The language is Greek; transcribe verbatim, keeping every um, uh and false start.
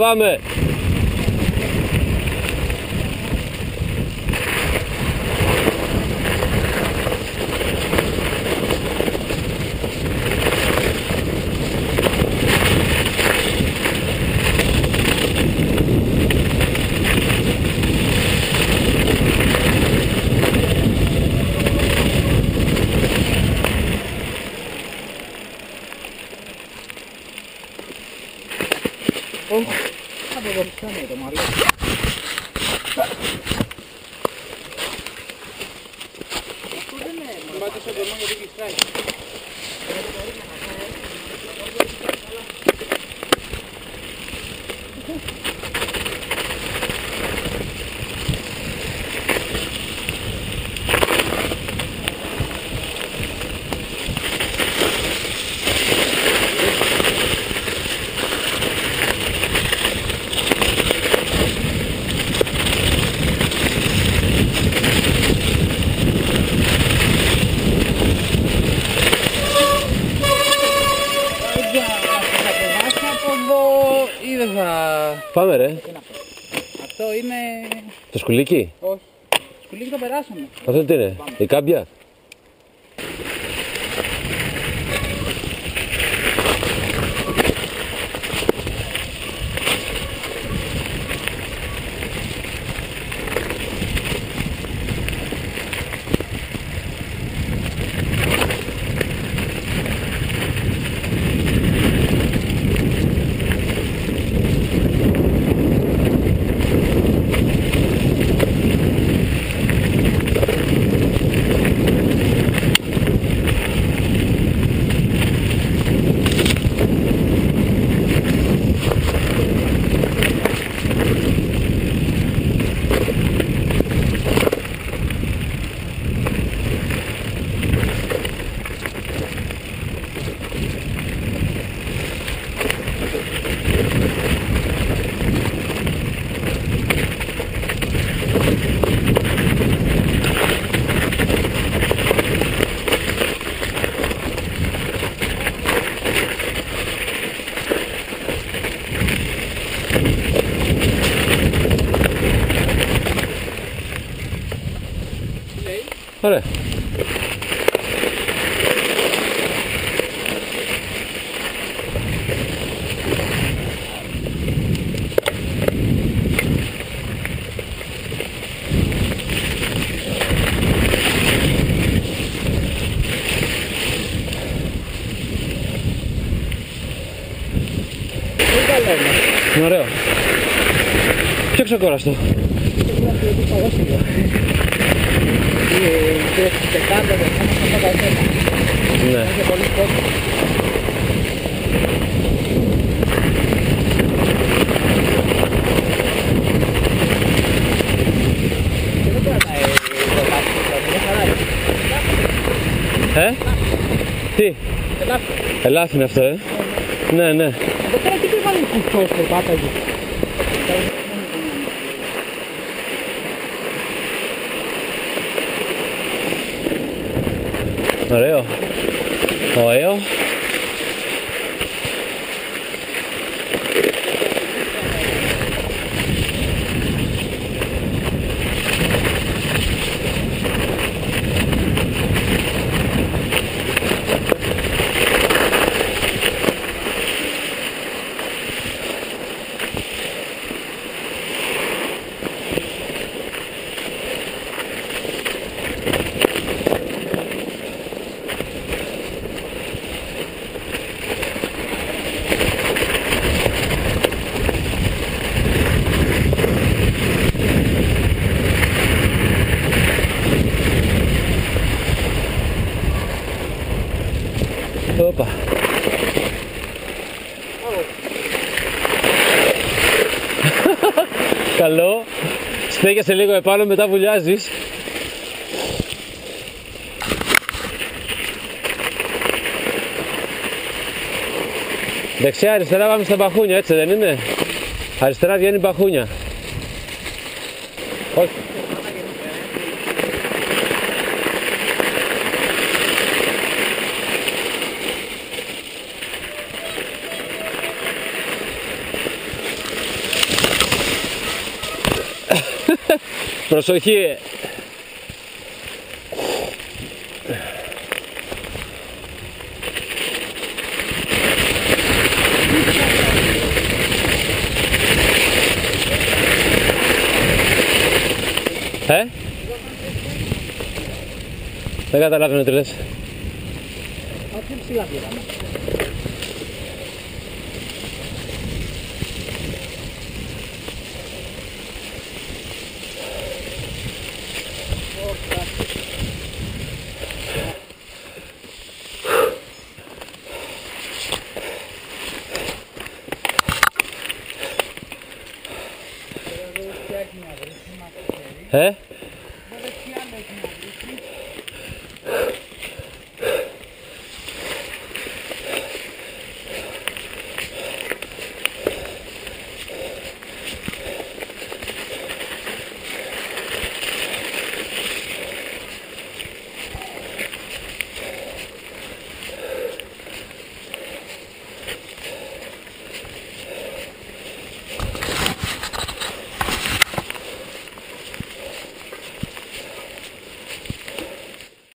φοβάμαι. Από εδώ πιάνει το μαλλί. Αυτό δεν είναι. Μάτισε το μόνο γιατί κλειστράει. Πάμε ρε. Αυτό είναι... Το σκουλίκι. Όχι. Το σκουλίκι το περάσαμε. Αυτό τι είναι, η κάμπια. Ωραία. Είναι ωραίο. Πιο ξεκόραστο. Ναι. Ε? Τι? Ελάφι είναι αυτό, ε? Ναι, ναι. Εδώ πέρα τι πρέπει να είναι κουτσός το πάταγε. Ωραίο. Ωραίο. Όπα. Καλό. Στέκεσαι λίγο επάνω, μετά βουλιάζεις. Δεξιά, αριστερά πάμε στα μπαχούνια, έτσι δεν είναι? Αριστερά βγαίνει μπαχούνια. Όχι. Προσοχή! Ε? Δεν καταλαβαίνω τι λες. Αυτή ψηλά πήγαμε. Ε?